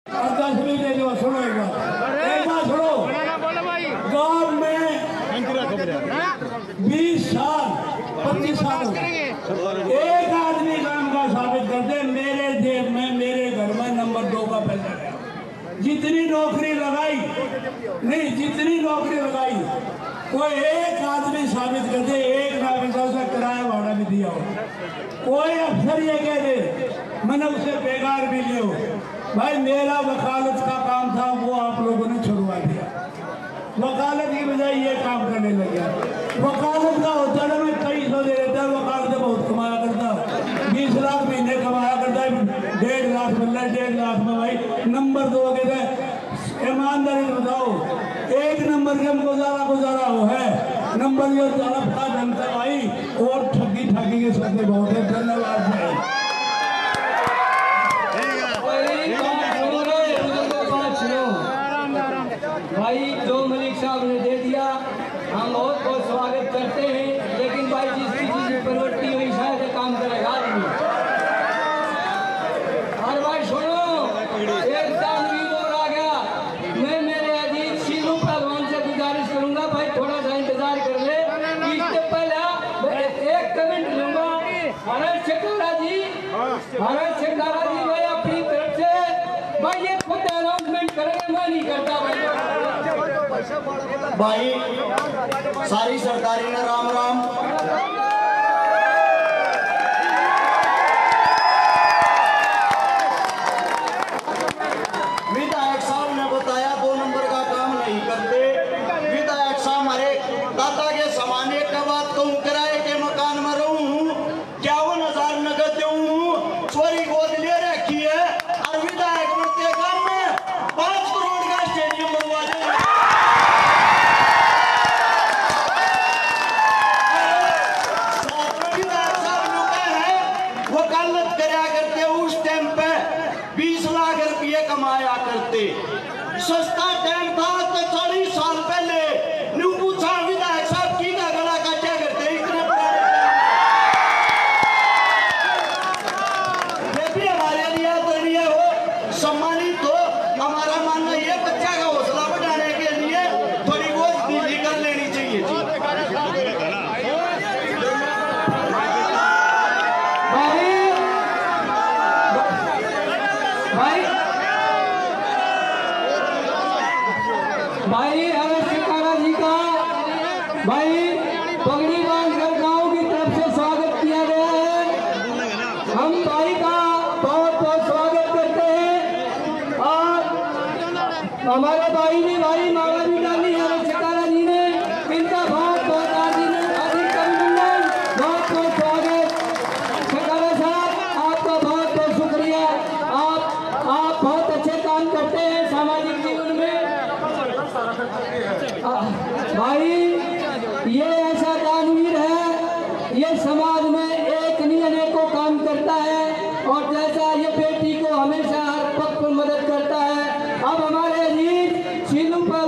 10 दे दो, सुनो एक बार सुनो। गांव में 20 साल 25 साल एक आदमी काम का साबित करते मेरे जेब में मेरे घर में नंबर 2 का पैसा है। जितनी नौकरी लगाई नहीं, जितनी नौकरी लगाई कोई एक आदमी साबित कर दे, एक नागरिक से किराया भाड़ा भी दिया हो, कोई अफसर ये कह दे मैंने उसे बेकार भी लिया हो। भाई मेरा वकालत का काम था, वो आप लोगों ने छुड़वा दिया। वकालत की बजाय ये काम करने लग गया। वकालत का होता है मैं 2300 दे देता, वकालत बहुत कमाया करता, 20 लाख महीने कमाया करता, 1.5 लाख मिल रहा है, 1.5 लाख में भाई नंबर 2 के थे। ईमानदारी से बताओ, एक नंबर के गुजारा हो है, नंबर जो तड़प का जनता भाई और ठगी ठगी के सदे बहुत है। धन्यवाद भाई। जो मलिक साहब ने दे दिया हम बहुत बहुत स्वागत करते हैं, लेकिन भाई जिसकी चीज प्रवृत्ति हुई शायद काम करेगा नहीं। और भाई सुनो, एक दानवीर और आ गया। मैं मेरे अजीत शीलू पहलवान से गुजारिश करूंगा भाई थोड़ा सा इंतजार कर ले। इससे पहले एक कमेंट लूंगा। हरत शेखारा जी भाई अपनी तरफ से भाई ये खुद अनाउंसमेंट करेंगे, मैं नहीं करता भाई। सारी सरकारी ने राम राम। विधायक साहब ने बताया 2 नंबर का काम नहीं करते। विधायक साहब हमारे दादा के समान एक बात कहूँ, किराए के मकान में रहूँ, 51,000 नगद दूँ, चोरी गोद ले रखी है और विधायक बनते काम में 5 करोड़ का स्टेडियम बनवा दे। वकालत करा करते उस टाइम पे 20 लाख रुपये कमाया करते। सस्ता टाइम था तो 40 साल पहले न्यू पूछा विधायक साहब की का गला काटा करते इतने ये भी हमारे लिए तो लिए हो सम्मानित हो। हमारा मानना ये बच्चा का हौसला बढ़ाने के लिए थोड़ी बहुत ढीली कर लेनी चाहिए जी। भाई हरत शेखारा जी का भाई पगड़ी बांधकर गांव की तरफ से स्वागत किया गया है। हम भाई का बहुत बहुत स्वागत करते हैं। और हमारे भाई ने भाई माला भी डाली हरत शेखारा जी ने, इनका बहुत बहुत हार्दिक अभिनंदन, बहुत बहुत स्वागत। शेखारा साहब आपका बहुत बहुत शुक्रिया। आप बहुत अच्छे काम करते हैं सामाजिक जीवन में। भाई ये ऐसा दानवीर है, ये समाज में एक नहीं अनेकों काम करता है और जैसा ये बेटी को हमेशा हर पक्ष पर मदद करता है। अब हमारे अजीत शीलू पर